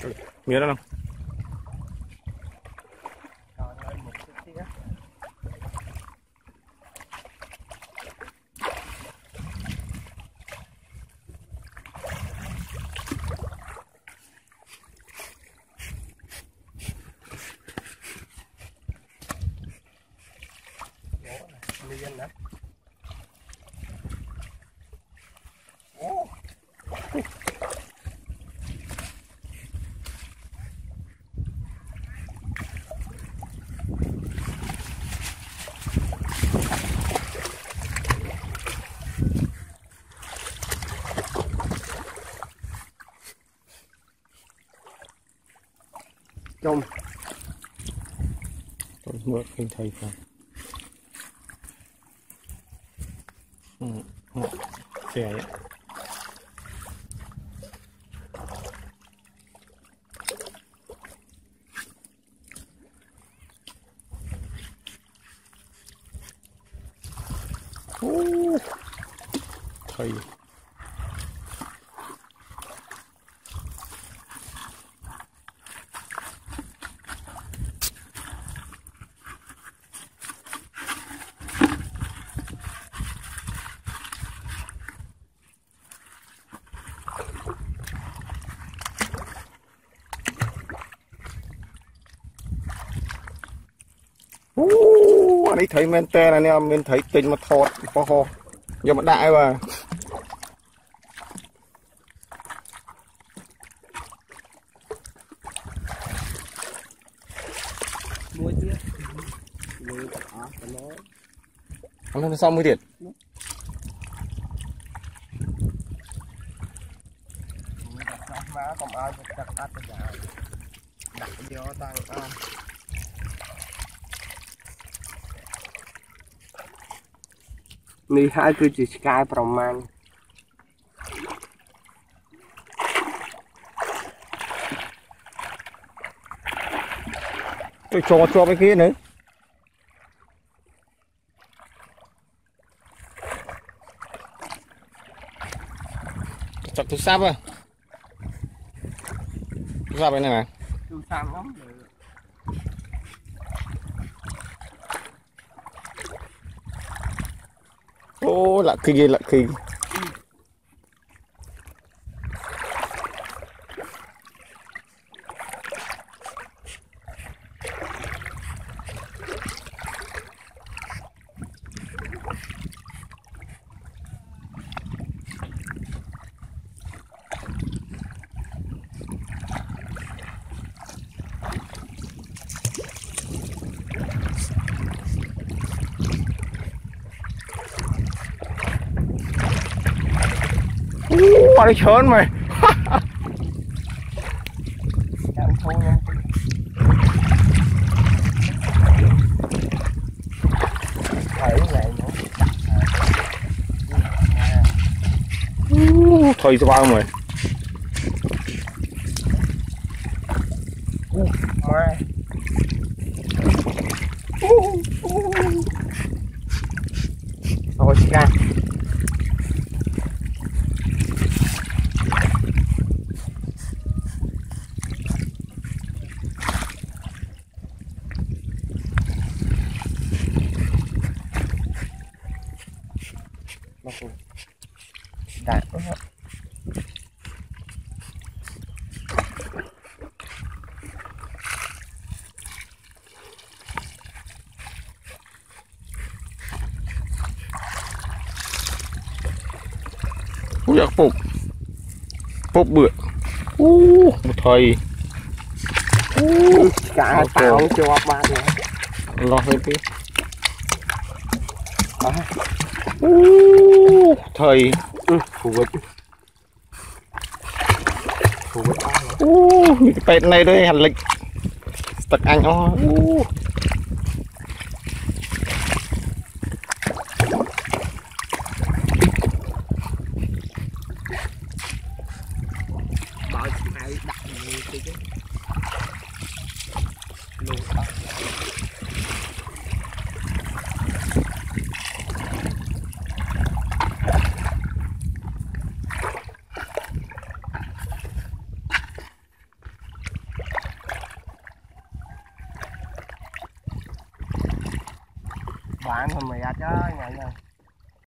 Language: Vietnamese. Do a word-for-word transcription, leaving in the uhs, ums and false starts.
Miếng đó không? Liên đó. Chung tôi mượn kinh thầy phải ừ, ừ. Xe ấy. Ô, thầy anh ấy thấy men te này nè, mình thấy tình mà thọt ho ho giờ mà đại mà mua chứ mua đó cái nó anh lên xong mới điện má còn ai đặt đặt cái nhà đặt vô tăng àนี่haiคือจิตกายประมาณ tôi cho cho cái kia nữa chặt tôi sáp à tôi sáp bên này này tôi sang lắm ô lạ kỳ lạ kỳ Nó trớn mày thôi cho bao mày thôi ra đã ui phục phục bựa u một thầy cả tao cho ba này lo lên tí u thầy phụ vịt phụ vịt u cái tên này đây hành lịch tật anh ó u khoản thôi mày ra chứ nhà nha